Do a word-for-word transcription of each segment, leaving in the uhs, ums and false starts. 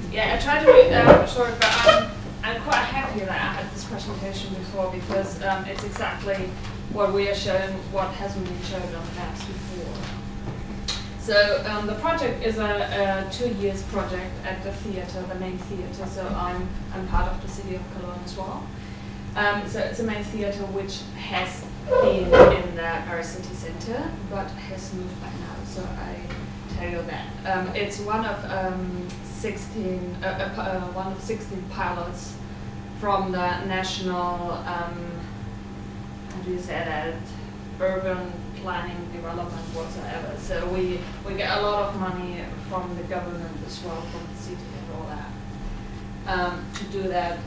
Yeah, I tried to be uh, short, but I'm, I'm quite happy that I had this presentation before because um, it's exactly what we are showing, what hasn't been shown on maps before. So um, the project is a, a two years project at the theatre, the main theatre. So I'm I'm part of the city of Cologne as well. Um, so it's a main theatre which has been in the Paris city centre, but has moved back now. So I tell you that um, it's one of um, sixteen uh, uh, uh, one of sixteen pilots from the national um, how do you say that urban planning development whatsoever. So we we get a lot of money from the government as well, from the city and all that, um, to do that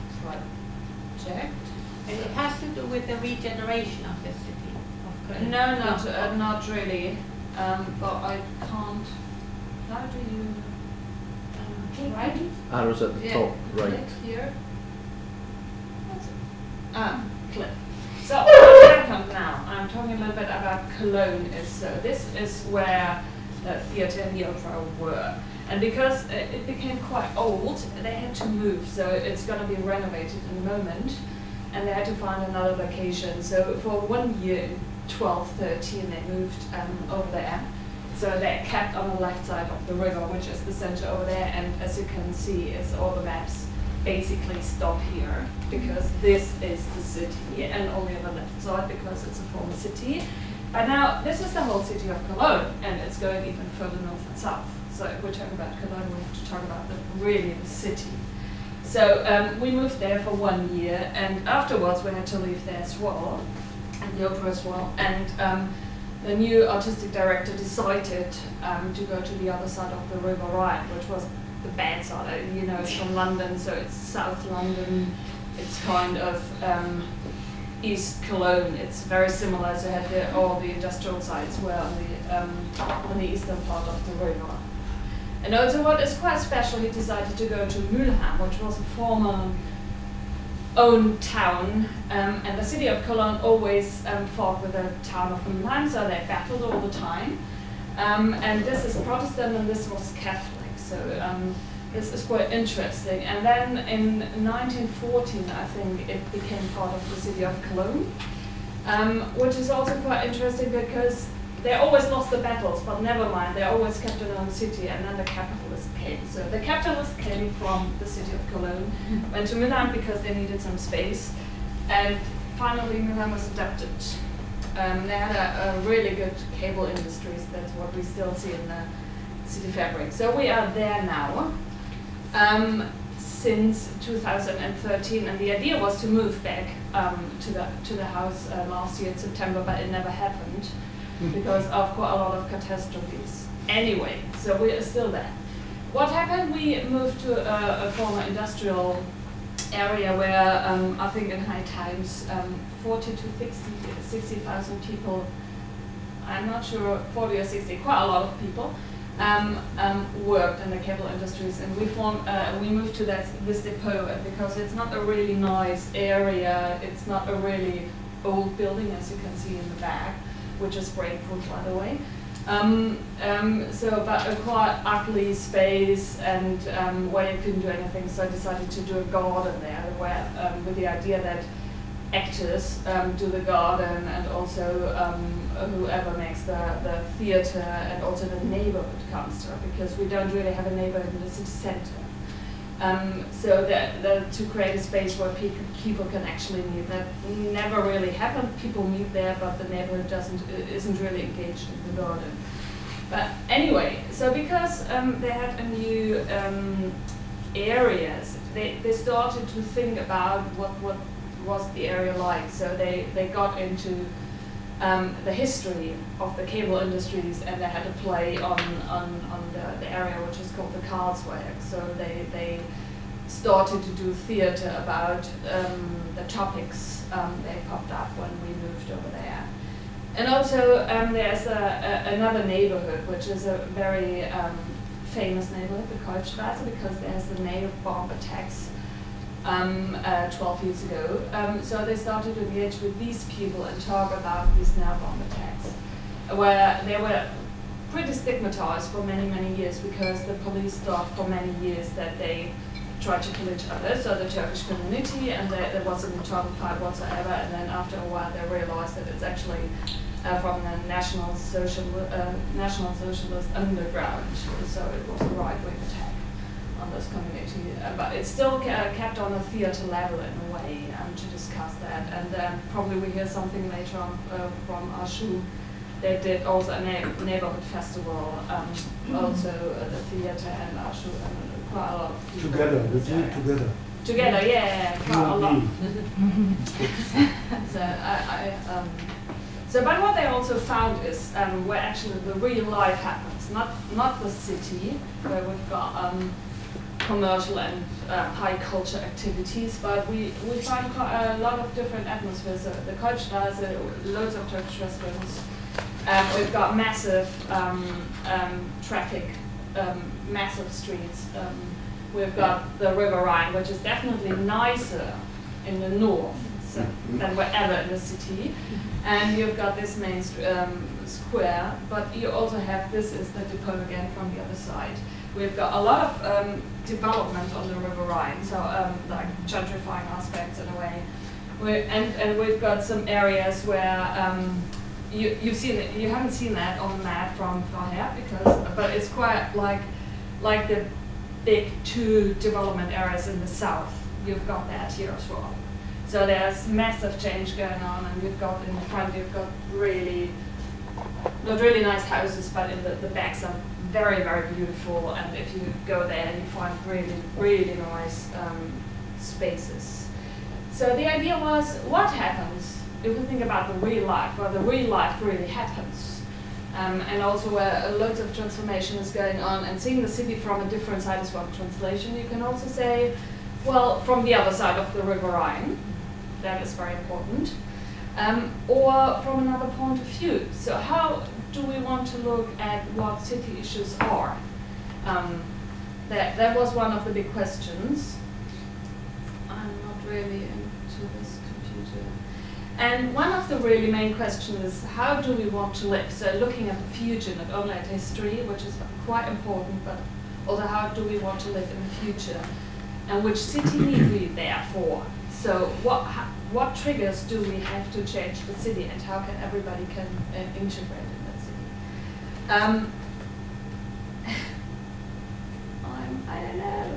project. And it has to do with the regeneration of the city of Cologne. No, not uh, not really. Um, but I can't. How do you um, right? Arrows at the yeah, top, right. Click here. What's it? Ah, click. So what happened now? I'm talking a little bit about Cologne. Is so this is where the theatre and the opera were, and because it, it became quite old, they had to move. So it's going to be renovated in a moment, and they had to find another location. So for one year, twelve thirteen, they moved um, over there. So they kept on the left side of the river, which is the center over there. And as you can see, is all the maps basically stop here because this is the city, and only on the left side because it's a former city. But now this is the whole city of Cologne, and it's going even further north and south. So if we're talking about Cologne, we have to talk about the, really the city. So um, we moved there for one year, and afterwards we had to leave there as well, and the opera as well. And um, the new artistic director decided um, to go to the other side of the River Rhine, which was the bad side. You know, it's from London, so it's South London. It's kind of um, East Cologne. It's very similar. So it had the, all the industrial sites were on the um, on the eastern part of the river. And also, what is quite special, he decided to go to Mülheim, which was a former own town, um, and the city of Cologne always um, fought with the town of Mülheim, so they battled all the time. Um, and this is Protestant, and this was Catholic. So um, this is quite interesting. And then in nineteen fourteen, I think it became part of the city of Cologne, um, which is also quite interesting because they always lost the battles, but never mind, they always kept their own city, and then the capitalists came. So the capitalists came from the city of Cologne, went to Milan because they needed some space, and finally Milan was adapted. Um, they had a, a really good cable industries, that's what we still see in the city fabric. So we are there now um, since two thousand thirteen, and the idea was to move back um, to the to the house uh, last year in September, but it never happened because of quite a lot of catastrophes. Anyway, so we are still there. What happened? We moved to a, a former industrial area where um, I think in high times um, forty to sixty thousand people, I'm not sure, forty or sixty, quite a lot of people, um, um, worked in the cable industries, and we formed, uh, we moved to that this depot, and because it's not a really nice area, it's not a really old building as you can see in the back, which is spray-proof by the way. Um, um, so, but a quite ugly space and um, where you couldn't do anything, so I decided to do a garden there, where um, with the idea that actors um, do the garden, and also um, whoever makes the, the theatre, and also the neighborhood comes there, because we don't really have a neighborhood in the city center. Um, so that, that to create a space where pe people can actually meet. That never really happened. People meet there, but the neighborhood doesn't isn't really engaged in the garden. But anyway, so because um, they had a new um, areas, they they started to think about what what was the area like. So they they got into um, the history of the cable industries, and they had a play on on on the, the area which is called the Karlswerk. So they they started to do theatre about um, the topics um, they popped up when we moved over there. And also um, there's a, a, another neighborhood which is a very um, famous neighborhood, the Kolbstrasse, because there's the nail bomb attacks um, uh, twelve years ago. Um, so they started to engage with these people and talk about these nail bomb attacks, where they were pretty stigmatized for many, many years because the police thought for many years that they tried to kill each other, so the Turkish community, and there, there wasn't a trouble fight whatsoever, and then after a while they realized that it's actually uh, from the National Social uh, National Socialist underground, so it was a right-wing attack on this community, uh, but it's still uh, kept on a theater level in a way um, to discuss that, and then probably we hear something later on uh, from Ashu. They did also a na neighborhood festival, um, also uh, the theater and Ashu, and quite a lot of people. Together, we do it together. Together, yeah, yeah, quite a lot. so, I, I, um, so, but what they also found is um, where actually the real life happens, not not the city where we've got um, commercial and uh, high culture activities, but we, we find quite a lot of different atmospheres. Uh, the Kolbstraße, loads of Turkish restaurants. Um, we've got massive um, um, traffic, um, massive streets. Um, we've got the River Rhine, which is definitely nicer in the north so, than wherever in the city. And you've got this main um, square, but you also have, this is the depot again from the other side. We've got a lot of um, development on the River Rhine, so um, like gentrifying aspects in a way. We're, and, and we've got some areas where um, You, you've seen it, you haven't seen that on the map from Freiherr, because, but it's quite like, like the big two development areas in the south. You've got that here as well. So there's massive change going on, and you've got in the front, you've got really, not really nice houses, but in the, the backs are very, very beautiful. And if you go there, you find really, really nice um, spaces. So the idea was, what happens if we think about the real life, where the real life really happens, um, and also where uh, loads of transformation is going on, and seeing the city from a different side is one translation. You can also say, well, from the other side of the River Rhine, that is very important, um, or from another point of view. So how do we want to look at what city issues are? Um, that, that was one of the big questions. I'm not really into this computer. And one of the really main questions is, how do we want to live? So looking at the future, not only at history, which is quite important, but also how do we want to live in the future? And which city need we therefore? So what what triggers do we have to change the city, and how can everybody can uh, integrate in that city? Um, I'm, I don't know.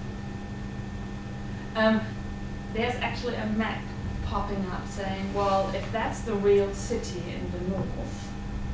Um, there's actually a map popping up saying, well, if that's the real city in the north,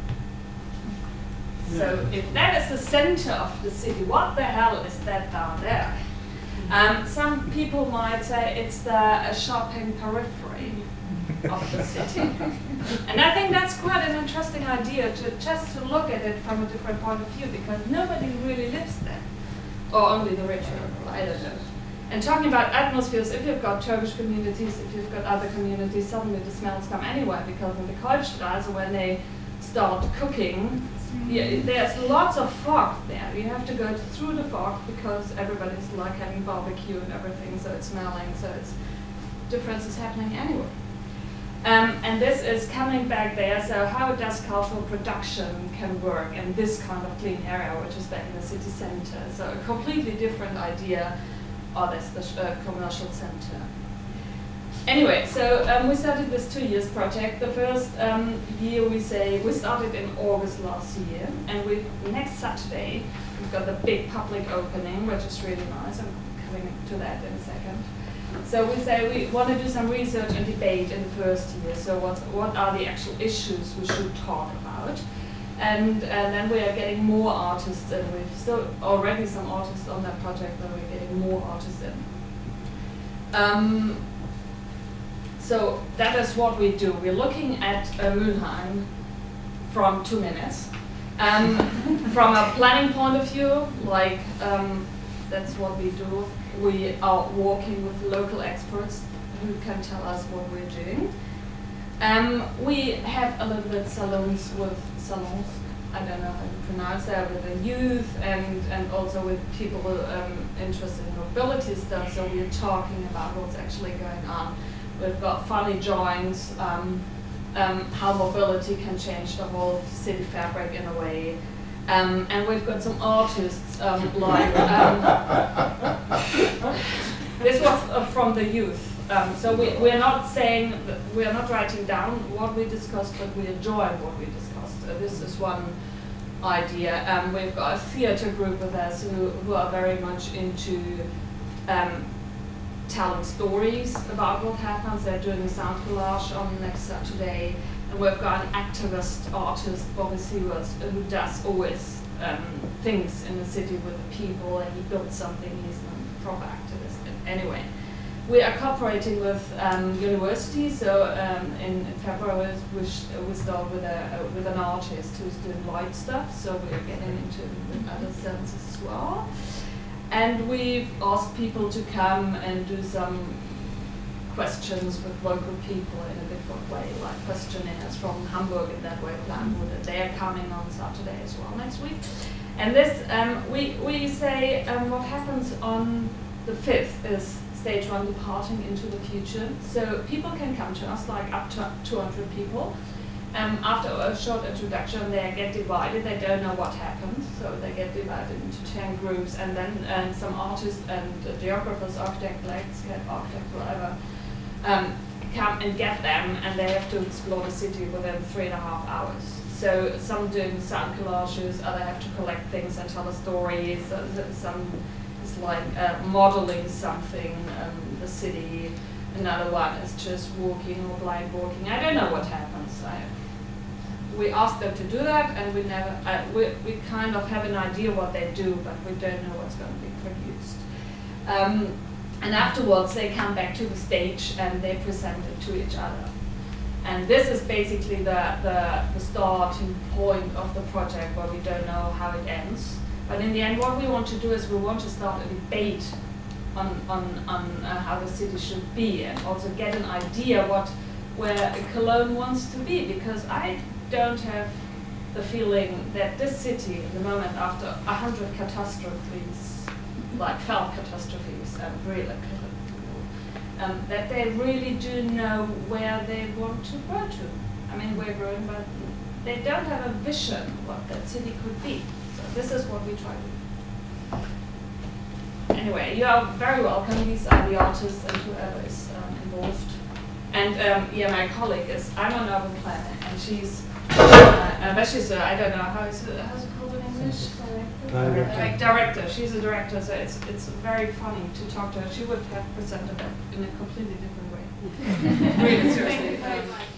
yeah. So if that is the center of the city, what the hell is that down there? Um, some people might say it's the uh, shopping periphery of the city. And I think that's quite an interesting idea, to just to look at it from a different point of view, because nobody really lives there. Or only the rich people, I don't know. And talking about atmospheres, if you've got Turkish communities, if you've got other communities, suddenly the smells come anywhere, because in the Kolbstraße, when they start cooking, yeah, there's lots of fog there. You have to go through the fog because everybody's like having barbecue and everything, so it's smelling, so it's difference is happening anyway. Um, and this is coming back there, so how does cultural production can work in this kind of clean area, which is back in the city center. So a completely different idea. Oh, that's the uh, commercial center. Anyway, so um, we started this two years project. The first um, year we say, we started in August last year, and we next Saturday, we've got the big public opening, which is really nice. I'm coming to that in a second. So we say we want to do some research and debate in the first year. So what, what are the actual issues we should talk about? And, and then we are getting more artists, and we've still already some artists on that project, but we're getting more artists in. Um, so that is what we do. We're looking at uh, Mülheim from two minutes. Um, from a planning point of view, like um, that's what we do. We are working with local experts who can tell us what we're doing. Um, we have a little bit salons with salons, I don't know how to pronounce that, with the youth and, and also with people um, interested in mobility stuff, so we're talking about what's actually going on. We've got funny joints, um, um, how mobility can change the whole city fabric in a way. Um, and we've got some artists um, like, um, this was uh, from the youth. Um, so we, we're not saying, that we're not writing down what we discussed, but we enjoy what we discussed. So this is one idea. Um, we've got a theatre group with us who, who are very much into um, telling stories about what happens. They're doing a sound collage on next Saturday. And we've got an activist artist, Bobby Sewers, who does always um, things in the city with the people, and he built something. He's a prop activist. Anyway, we are cooperating with um, universities. So um, in February we, we start with a uh, with an artist who's doing light stuff. So we're getting into with other senses as well. And we've asked people to come and do some questions with local people in a different way, like questionnaires from Hamburg in that way, Planwood, and they are coming on Saturday as well next week. And this, um, we, we say um, what happens on the fifth is stage one, departing into the future. So people can come to us, like up to two hundred people. Um, after a short introduction, they get divided. They don't know what happens, so they get divided into ten groups, and then um, some artists and uh, geographers, architect, landscape architect, whatever, um, come and get them, and they have to explore the city within three and a half hours. So some doing sound collages, other have to collect things and tell a story. So some is like uh, modeling something, um, the city. Another one is just walking or blind walking. I don't know what happens. I, we ask them to do that, and we never. Uh, we we kind of have an idea what they do, but we don't know what's going to be produced. Um, and afterwards, they come back to the stage and they present it to each other. And this is basically the the, the starting point of the project, where we don't know how it ends. But in the end, what we want to do is we want to start a debate on, on, on uh, how the city should be, and also get an idea what where Cologne wants to be, because I don't have the feeling that this city, in the moment after a hundred catastrophes, like felt catastrophes and real, um, that they really do know where they want to grow to. I mean, we're growing, but they don't have a vision what that city could be. So this is what we try to do. Anyway, you are very welcome. These are the artists and whoever is um, involved. And um, yeah, my colleague is, I'm an urban planner, and she's, uh, uh, but she's, uh, I don't know, how is it, how's it called in English? Director. Like director. She's a director, so it's it's very funny to talk to her. She would have presented it in a completely different way. Really, seriously. Um,